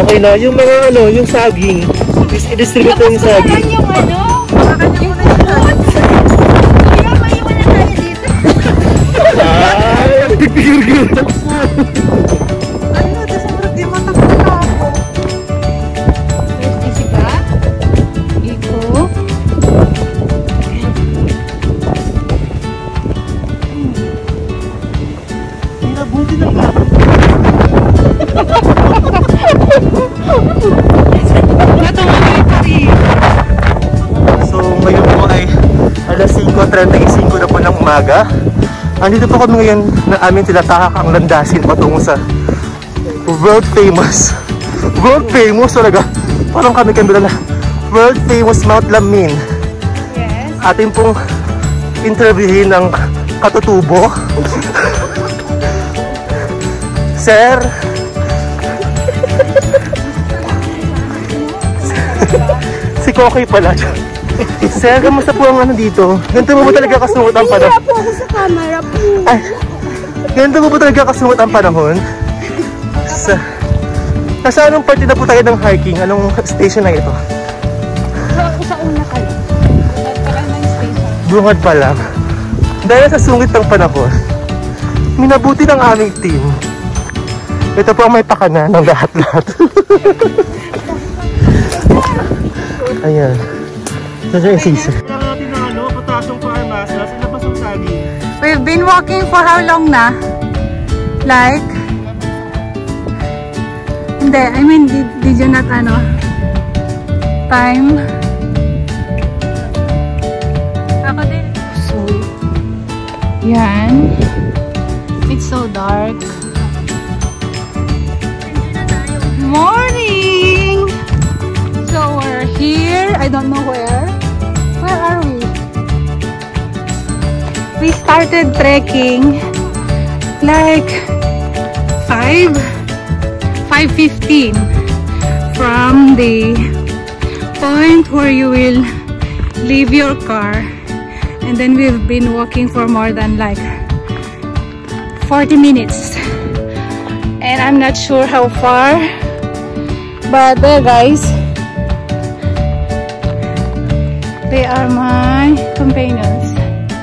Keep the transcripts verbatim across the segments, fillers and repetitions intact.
Okay na, yung mga ano, yung saging. I-distribute ko yung saging. Tapos yung ano, yung fruits. Kaya maiwan na tayo dito. Ay, pipigil-gil. Ano, tapos sobrang di matakot na ako. Where's Jessica? Iko. Pinabuti ng gano'n. So ngayon po ay alas singko trentaisinkwo na po ng umaga. Andito po kami ngayon na amin tinatahak ang landasin patungo sa world famous world famous talaga, parang kami kami na world famous Mount Lamin. Yes. Atin pong interviewin ng katutubo. Sir, si Kokoy pala. Sir, kamusta po ang ano dito? Ganito mo ba talaga kasungot ang panahon? Hira po ako sa camera po. Ay, ganito mo ba talaga kasungot ang panahon? Sa, nasa anong parte na po tayo ng hiking? Anong station na ito? So ako sa una ka lang. Bungad pa lang ng station. Bungad pa lang. Dahil sa sungit ng panahon, minabuti ng aming team. Ito po ang may pakana ng lahat-lahat. Ayan. Nandiyan yung season. Kailangan natin ng ano, potassium farmasa sa labas ng saging. We've been walking for how long na? Like? Hindi, I mean, did, did you not ano? Time? Ako din. So, yan. It's so dark. Morning! So we're here. I don't know where. Where are we? We started trekking like five fifteen from the point where you will leave your car, and then we've been walking for more than like forty minutes, and I'm not sure how far, but there guys, they are my companions.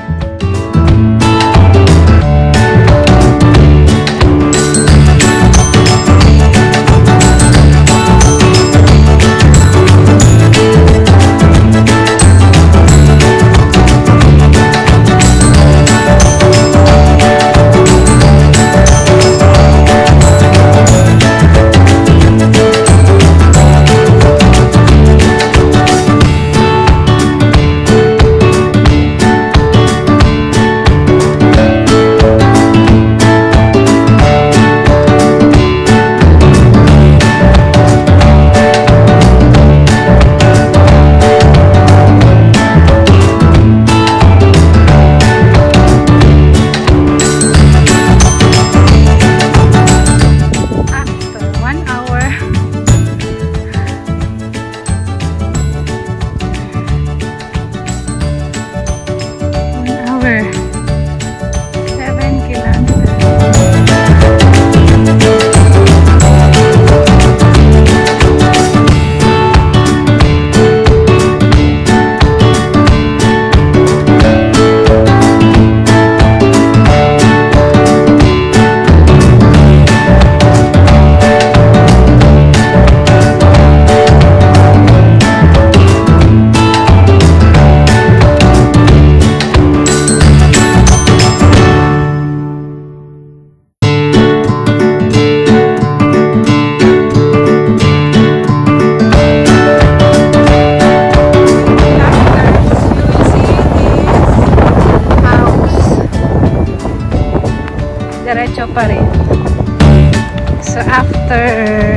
Diretso pa rin. So after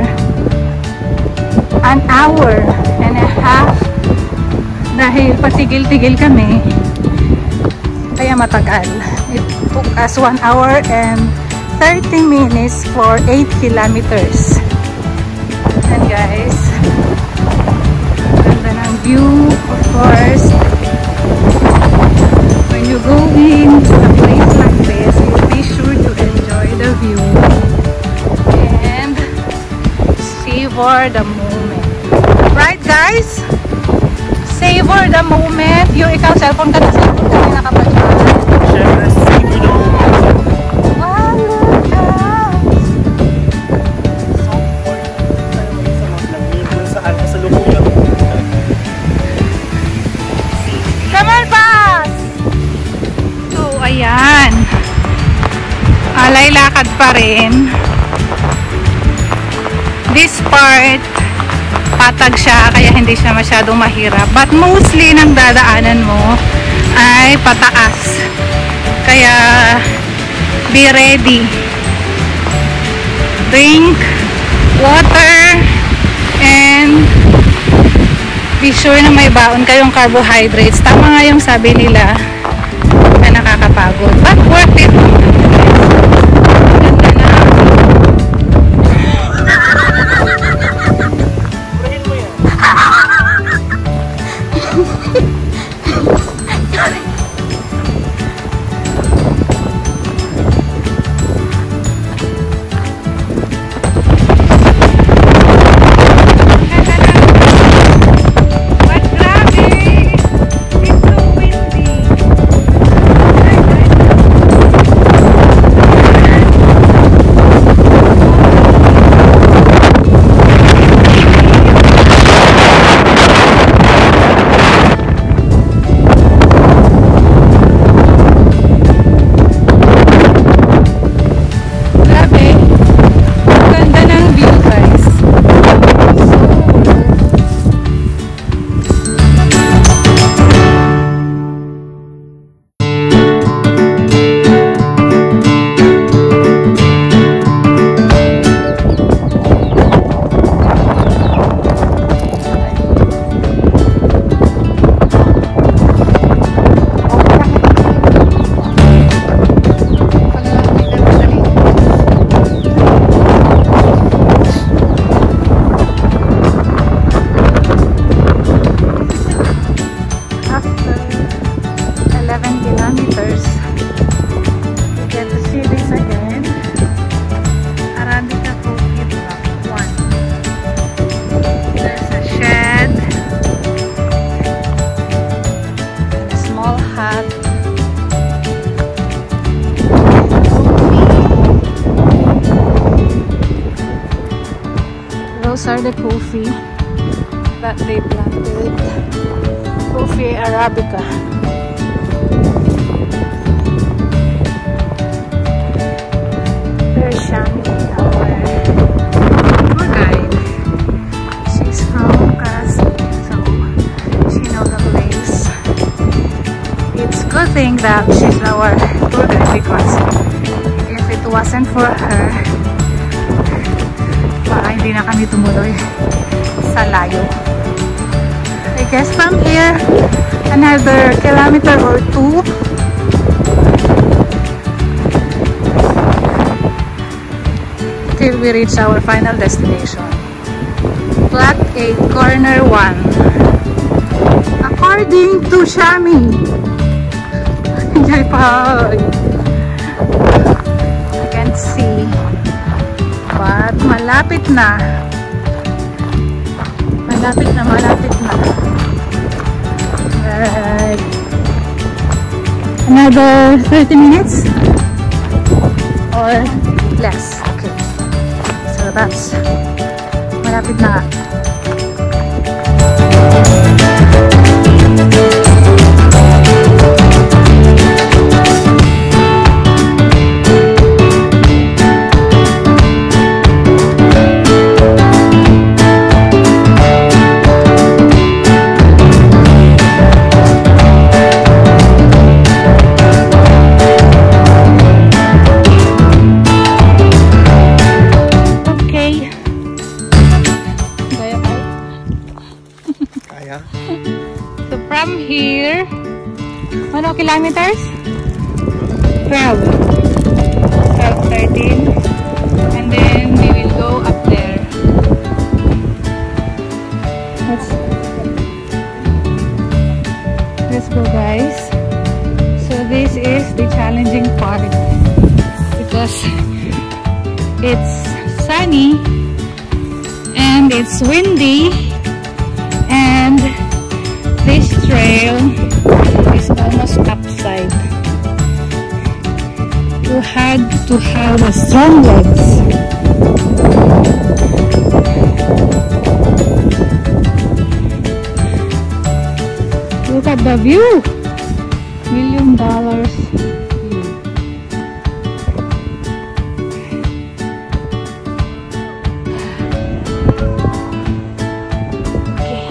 an hour and a half, dahil patigil-tigil kami, kaya matagal. It took us one hour and thirty minutes for eight kilometers. And guys, ganda ng view, of course. When you go into a place like this, you'll be sure to enjoy the view and savor savor the moment. Right guys? Savor the moment. Yung ikaw, cellphone ka na, cellphone ka na nakapadyan. Siyempre, savor the moment. Wow, look at! So, tayo may isa mga langin kung saan sa lumuyan. Come on, pass! So, ayan. Alay lakad pa rin. This part, patag siya, kaya hindi siya masyadong mahirap. But mostly, nang dadaanan mo ay pataas. Kaya, be ready. Drink water and be sure na may baon kayong carbohydrates. Tama nga yung sabi nila na nakakapagod. But worth it. Those are the coffee that they planted. Coffee Arabica. There's Shami, our tour guide. She's from Karachi, so she knows the place. It's a good thing that she's our tour guide because if it wasn't for her, baka hindi na kami tumuloy sa layo. I guess from here, another kilometer or two. Till we reach our final destination. Flat eight, corner one. According to Shami. Enjoy pa. I can't see. But malapit na. Malapit na, malapit na. Alright. Another thirty minutes? Or less. Okay. So that's malapit na. So from here, ano kilometers? twelve. twelve, thirteen. And then we will go up there. Let's, let's go guys. So this is the challenging part because it's sunny and and it's windy, and this trail is almost upside. You had to have a strong legs. Look at the view. Million dollars view. Okay.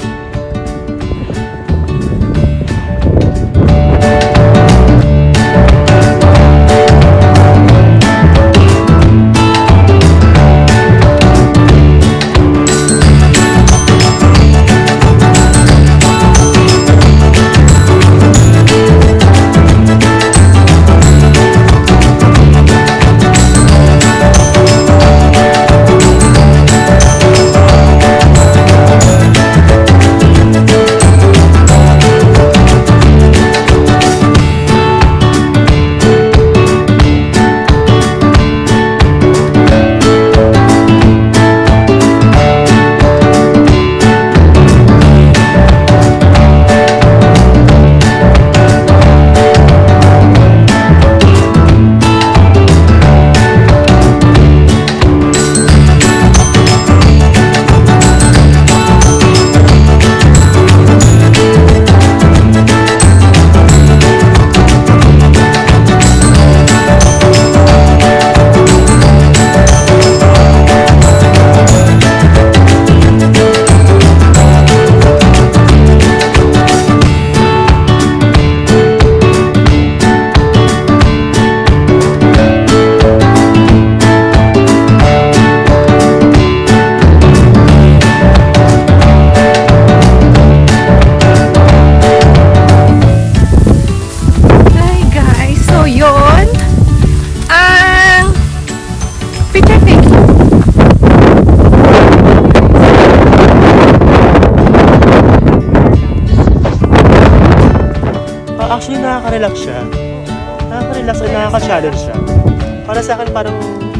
Actually, nakaka-relax siya. Nakaka-relax at nakaka-challenge siya. Para sa akin, parang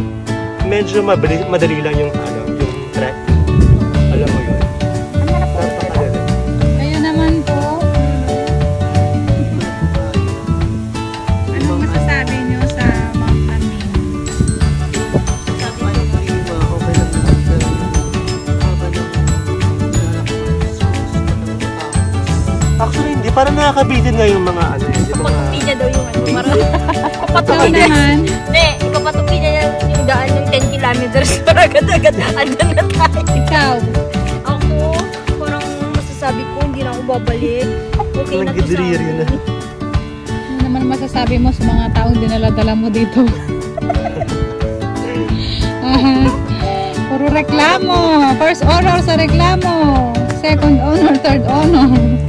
medyo madali, madali lang yung, ano, yung trek. Alam mo yun. Napakadali. Kaya naman po, anong masasabi nyo sa Mount Amin? Actually, hindi. Parang nakakabitin nga yung mga ano yun. Yung mga... Patupi niya daw yung ano. Marang... Ikaw naman. Hindi, ikapatupi niya yung, yung daan yung ten kilometers para agad-agad andyan na tayo. Ikaw. Ako, parang masasabi ko, hindi na ako babalik. Okay na to sa akin. Ano naman masasabi mo sa mga taong dinala-dala mo dito? uh, puro reklamo. First honor sa reklamo. Second honor, third honor.